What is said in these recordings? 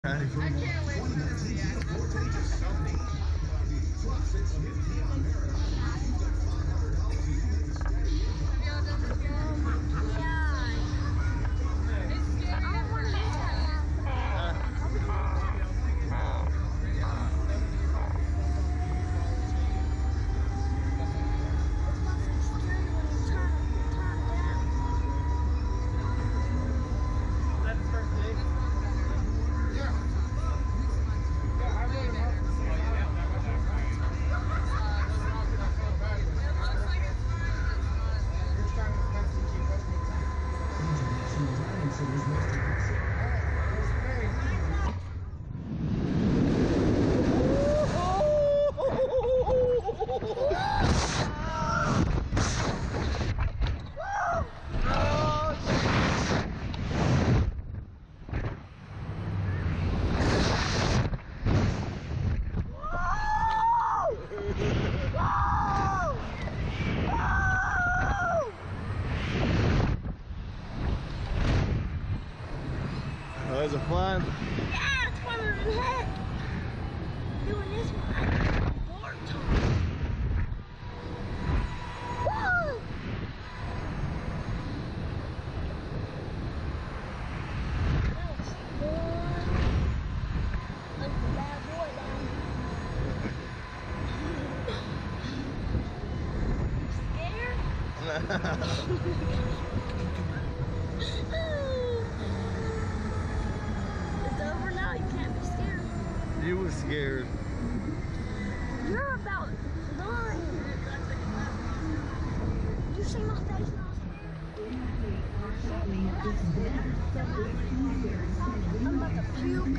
I can't wait for this. Was it fun? Yeah, it's fun as heck. Doing this one more time. Woo! That was fun. Like a bad boy down. It's over now, you can't be scared. You were scared. You're about lying. You see my face now? I'm about to puke.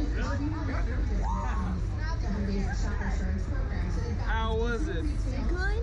How was it? Good.